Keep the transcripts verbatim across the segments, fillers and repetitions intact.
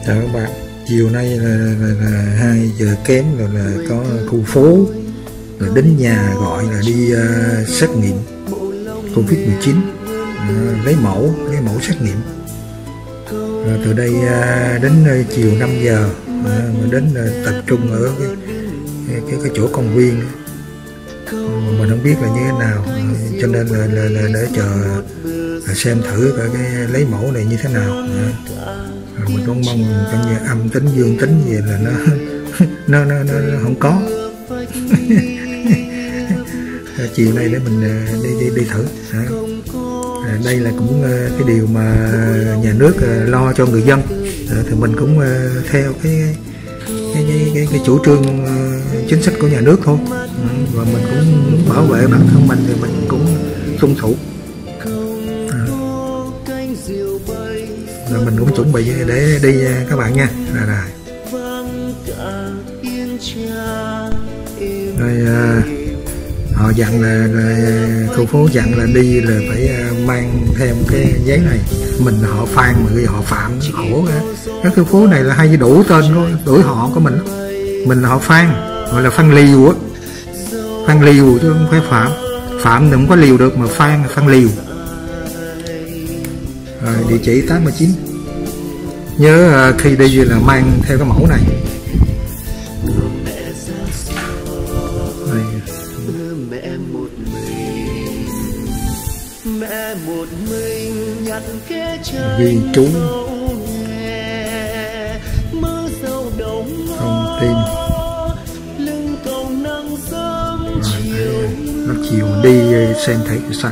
Chào các bạn, chiều nay là, là, là hai giờ kém là, là có khu phố là đến nhà gọi là đi uh, xét nghiệm Covid mười chín, uh, lấy mẫu lấy mẫu xét nghiệm. Rồi từ đây uh, đến uh, chiều năm giờ uh, mà đến uh, tập trung ở cái cái, cái, cái chỗ công viên. Uh, mình không biết là như thế nào, uh, cho nên là, là, là để chờ uh, xem thử cái, cái lấy mẫu này như thế nào. Uh, mình cũng mong coi như âm tính dương tính gì là nó nó, nó, nó, nó không có. Chiều nay để mình đi đi đi thử. À, đây là cũng cái điều mà nhà nước lo cho người dân, à, thì mình cũng theo cái cái, cái, cái, cái chủ trương chính sách của nhà nước thôi, và mình cũng muốn bảo vệ bản thân mình thì mình cũng tuân thủ. Rồi mình cũng chuẩn bị để đi các bạn nha. Rồi, rồi. Rồi à, họ dặn là, là khu phố dặn là đi là phải mang thêm cái giấy này. Mình họ Phan mà bây giờ họ Phạm khổ á. Cái khu phố này là hay đủ tên của đổi họ của mình. Mình họ Phan gọi là Phan Liều á, Phan Liều chứ không phải Phạm. Phạm thì không có liều được, mà Phan Phan Liều. Rồi, địa chỉ tám mươi chín. Nhớ uh, khi đi là mang theo cái mẫu này. Đây. Ghi chú thông tin. Rồi, nó chiều đi xem thấy sao.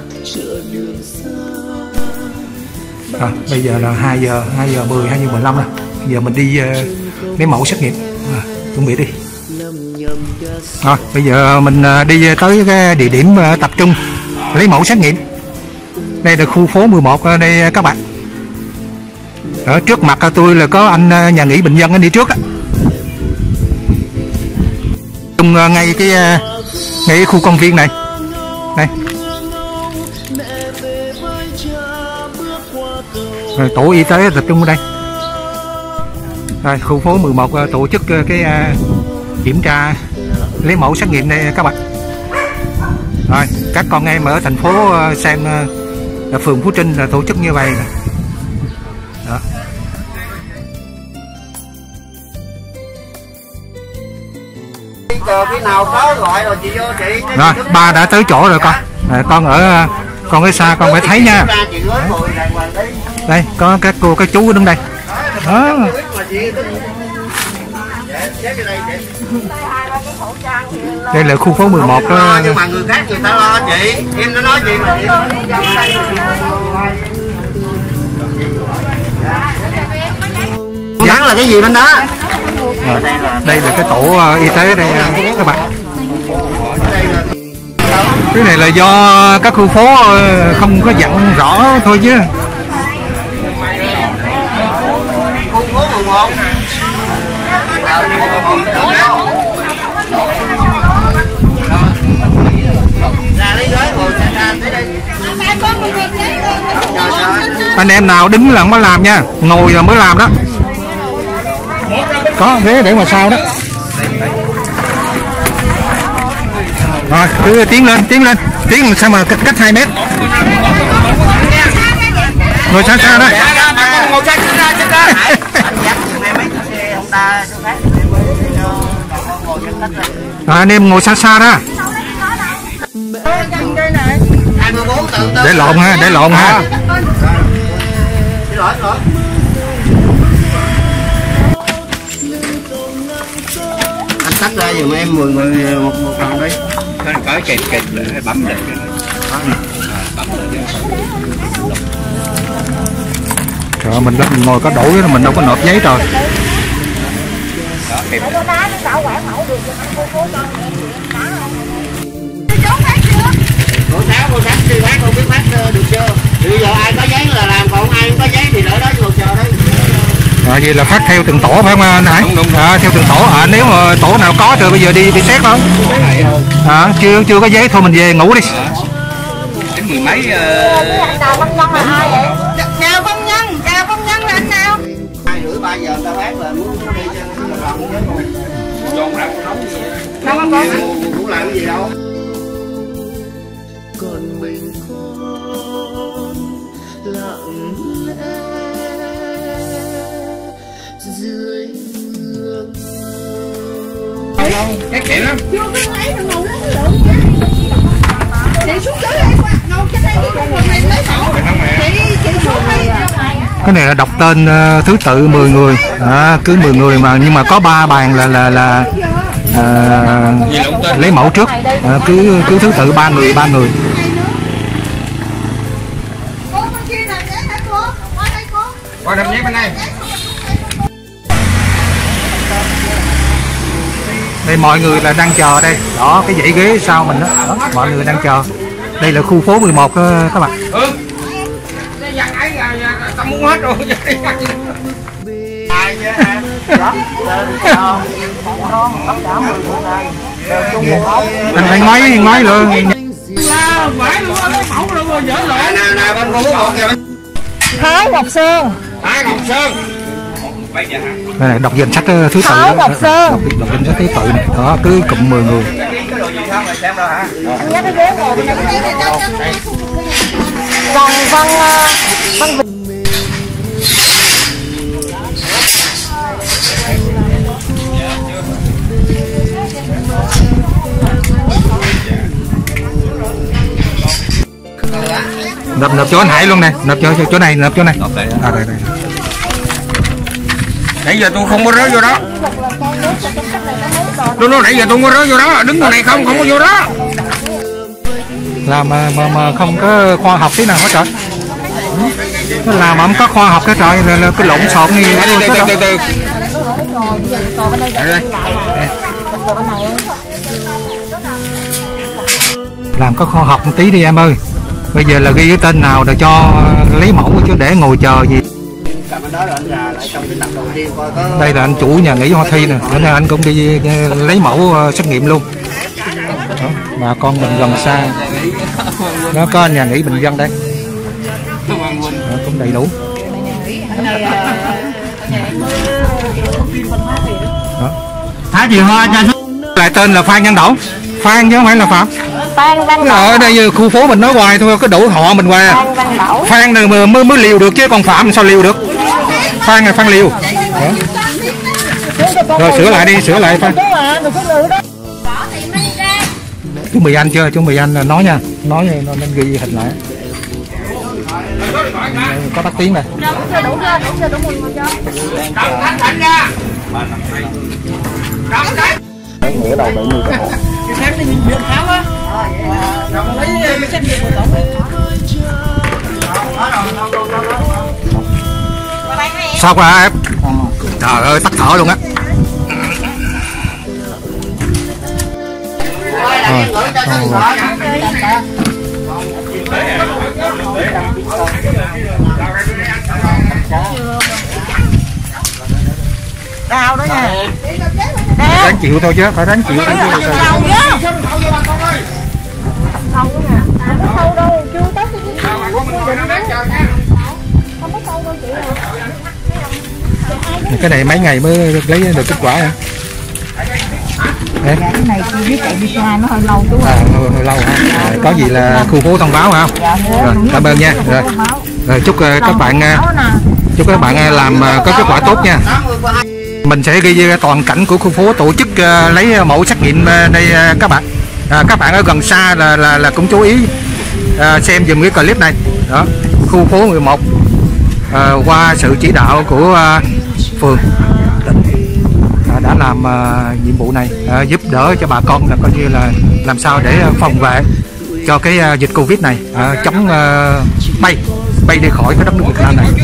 À, bây giờ là hai giờ hai giờ mười, hai giờ mười lăm rồi. Bây giờ mình đi uh, lấy mẫu xét nghiệm. À, chuẩn bị đi. Rồi, bây giờ mình uh, đi tới cái địa điểm uh, tập trung lấy mẫu xét nghiệm. Đây là khu phố mười một đây các bạn. Ở trước mặt tôi là có anh uh, nhà nghỉ bệnh nhân anh đi trước á. Trung uh, ngay cái uh, ngay cái khu công viên này. Đây. Rồi, tổ y tế tập trung ở đây. Rồi, khu phố mười một tổ chức cái uh, kiểm tra lấy mẫu xét nghiệm đây các bạn. Rồi, các con em ở thành phố uh, xem uh, phường Phú Trinh là tổ chức như vậy. Đó. Khi nào có gọi rồi chị vô chị. Rồi, ba đã tới chỗ rồi con. Rồi, con ở con ở xa con phải thấy nha. Đây có các cô các chú đứng đây. Đó. Đây là khu phố mười một đó. Nhưng mà người khác người ta lo chị, em nó nói gì mà chị. Nhắn là cái gì bên đó? À, đây là cái tổ y tế đây các bạn. Cái này là do các khu phố không có dặn rõ thôi chứ. Khu phố mười một. Anh em nào đứng là mới làm nha, ngồi rồi mới làm đó. Có ghế để mà sao đó. Rồi, cứ tiến lên, tiến lên, tiến sao mà cách cách hai mét. Ngồi xa xa đó. À, anh em ngồi xa xa đó. Để lộn ha, để lộn ha. Anh tắt ra giùm em mười người một một lần đi. Có kẹt kẹt để bấm lên. Trời, mình mình ngồi có đổi mình đâu có nộp giấy rồi. Cô Sáu, cô Sáu đi phát không biết phát được chưa? Bây giờ ai có giấy là làm, còn ai không có giấy thì đợi đó ngồi chờ đấy. À, vậy là phát theo từng tổ phải không anh Hải? Đúng, đúng, đúng. À, theo từng tổ. À, nếu mà tổ nào có rồi bây giờ đi đi xét thôi. À, chưa chưa có giấy thôi mình về ngủ đi. Đến mười mấy. Chào công nhân là anh nào? hai rưỡi ba giờ giờ người ta bán là muốn đi cho nó lòng chứ dồn ra cũng nóng gì đâu có cũng làm cái gì đâu. Còn mình con lặng lẽ dưới mưa. Cái kiện lắm. Chưa có lấy thằng ngủ nó lượng chứ. Chị xuống dưới đây qua, ngồi trên đây cái con này lấy mẫu. Chị chị xuống đây. Cái này là đọc tên uh, thứ tự mười người, à, cứ mười người mà nhưng mà có ba bàn là là là uh, lấy mẫu trước, à, cứ cứ thứ tự ba người ba người. Cô bên kia làm giấy hả cô? Qua đây cô. Qua làm giấy bên đây. Đây mọi người là đang chờ đây, đó cái dãy ghế sau mình đó, đó mọi người đang chờ. Đây là khu phố mười một uh, các bạn. Ừ. Dặn ấy là tao muốn hết rồi. Ai chứ hả? Đó, lên cho con tất cả mười người này đều chung một mẫu. Anh anh máy anh máy luôn. Phải luôn, lấy mẫu luôn rồi dở lại. Nè nè bên cô một kìa. Thái Ngọc Sơn. Thái Ngọc Sơn. Đây này, đọc danh sách thứ tự đó. Đọc, đọc danh sách thứ tự này. Đó, cứ cụm mười người. Cái đồ gì không rồi xem đâu hả? Nhắc cái ghế ngồi bên đây. Văn Văn Văn Vịnh. Nộp nộp cho anh Hải luôn nè, nộp cho chỗ này, nộp chỗ này. À đây đây. Nãy giờ tôi không có rớt vô đó. Tôi nói nãy giờ tôi không có rớt vô đó, đứng ngoài này không không có vô đó. Làm mà mà, mà không có khoa học tí nào hết trời. Nó làm mà không có khoa học cái trời là, là cái lộn xộn như từ từ từ từ. Làm có khoa học một tí đi em ơi. Bây giờ là ghi cái tên nào để cho lấy mẫu chứ để ngồi chờ gì. Đây là anh chủ nhà nghỉ Hoa Thi nè, nên anh cũng đi lấy mẫu xét nghiệm luôn. Đó, bà con mình gần xa. Nó có nhà nghỉ bình dân đây. Đó, cũng đầy đủ. Đó. Thái Chị Hoa cho Lại tên là Phan Văn Đỗ. Phan chứ không phải là Phạm. Phan Văn Đỗ. Ở đây khu phố mình nói hoài thôi, có đủ họ mình hoài. Phan Văn Đỗ. Phan này mới, mới mới liều được chứ còn Phạm sao liều được. Phan là Phan liều. Đó. Rồi sửa lại đi, sửa lại Phan. Chuẩn bị anh chưa? Chuẩn bị anh nói nha. Nói nó nên ghi hình lại. Có tắt tiếng này. Đủ chưa? Đủ chưa? Đủ mười người cho. Đồng Thanh Thịnh ra. Đồng Thanh. Nghĩa đầu bảy mươi cái hộ. Sáng đi bệnh viện khám á. Rồi lấy cái xét nghiệm của tổng đi. Sao qua em? Trời ơi tắt thở luôn á. Đau đó nha. Ráng chịu thôi chứ, phải ráng chịu. Sâu chứ. Sâu nè. Không có sâu đâu, chưa tới cái không có sâu đâu chị ơi. Cái này mấy ngày mới lấy được kết quả hả? Cái này chưa biết tại vì hai nó hơi lâu chú à, hơi, hơi lâu hả? À, có gì là khu phố thông báo hả? Dạ, rồi, cảm ơn nha. Rồi, rồi chúc uh, các bạn uh, chúc các bạn uh, làm uh, có kết quả tốt nha. Mình sẽ ghi toàn cảnh của khu phố tổ chức uh, lấy mẫu xét nghiệm uh, đây uh, các bạn. À, các bạn ở gần xa là là, là cũng chú ý uh, xem dùm cái clip này. Đó, khu phố mười một uh, qua sự chỉ đạo của uh, phường uh, đã làm uh, nhiệm vụ này uh, giúp đỡ cho bà con là coi như là làm sao để phòng vệ cho cái uh, dịch Covid này, uh, chống uh, bay bay đi khỏi cái đất nước Việt Nam này.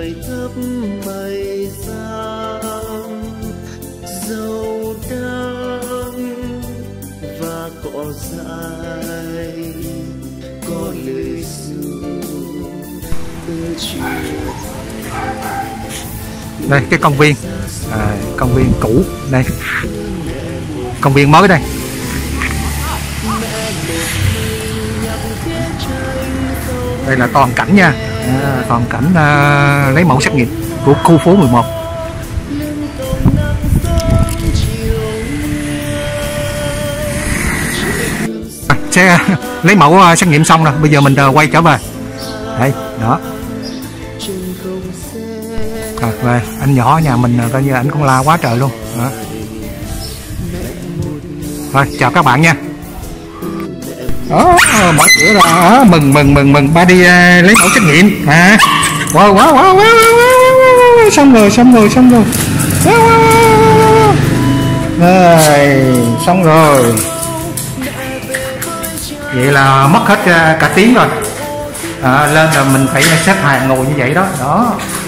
Đây cái công viên, à, công viên cũ đây, công viên mới đây. Đây là toàn cảnh nha, à, toàn cảnh à, lấy mẫu xét nghiệm của khu phố mười một. sẽ lấy mẫu uh, xét nghiệm xong rồi, bây giờ mình uh, quay trở về đây đó. Rồi, về anh nhỏ nhà mình uh, coi như ảnh cũng la quá trời luôn đó. Rồi chào các bạn nha. Đó, mở cửa ra đó, mừng mừng mừng mừng ba đi uh, lấy mẫu xét nghiệm à. Wow wow wow wow, wow. Xong rồi xong rồi xong rồi wow, wow. Rồi xong rồi, vậy là mất hết uh, cả tiếng rồi à, lên là mình phải xếp hàng ngồi như vậy đó đó.